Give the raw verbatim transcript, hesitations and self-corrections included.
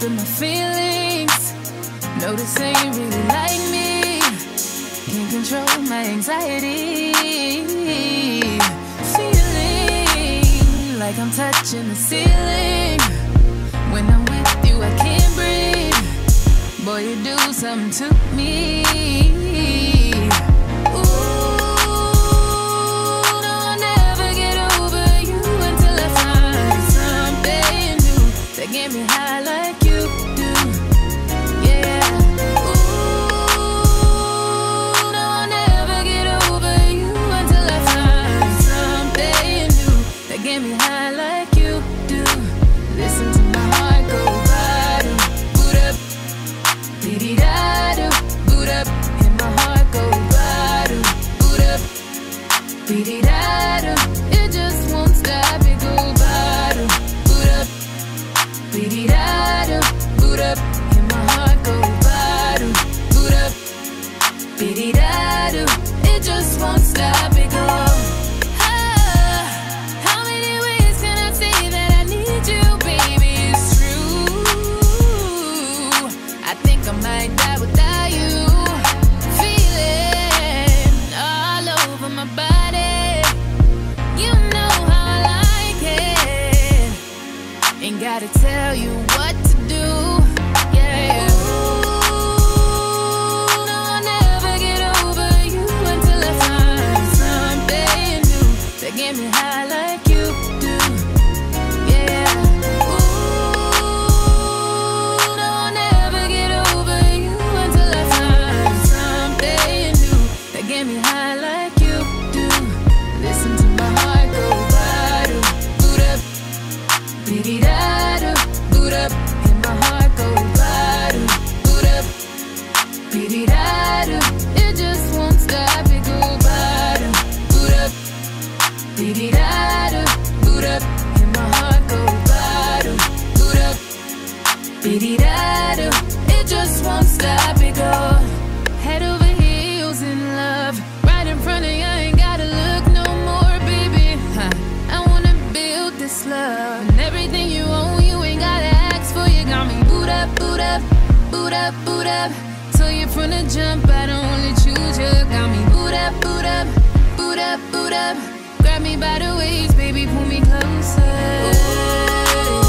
up in my feelings. No, this ain't really like me. Can't control my anxiety. Feeling like I'm touching the ceiling. When I'm with you, I can't breathe. Boy, you do something to me. Ooh, no, I'll never get over you until I find something new that get me high like you do. Yeah. Ooh, no, I'll never get over you until I find something new that get me high like you do. Listen to my heart go bottom, boot up, dee-dee-da-do, boot up, and my heart go bottom, boot up, dee-dee-da-do. It just won't stop, it go bottom, boot up, dee-dee-da-do, boot up, and my heart go bottom, boot up, dee-dee-da-do. It just won't stop, it go. Ah, how many ways can I say that I need you, baby? It's true. I think I might die without you. Feeling all over my body. You know how I like it. Ain't gotta tell you what to do. Yeah. Ooh, no, I'll never get over you until I find something new that get me high like you do. Yeah. Ooh, no, I'll never get over you until I find something new that get me high like you do. Listen to my heart go bottom, boot up, dee-dee-da-do, boot up, and my heart go bottom, boot up, dee-dee-da-do. It just won't stop, it go bottom, boot up, dee-dee-da-do, boot up, and my heart go bottom, boot up, dee-dee-da-do. It just won't stop, it go. Head over heels in love, right in front of you, I ain't gotta look no more, baby. Huh. I wanna build this love, and everything you own, you ain't gotta ask for. You got me boot up, boot up, boot up, boot up. So you from the jump, I don't only choose you. Got me boot up, boot up, boot up, boot up. Grab me by the waist, baby, pull me closer. Ooh.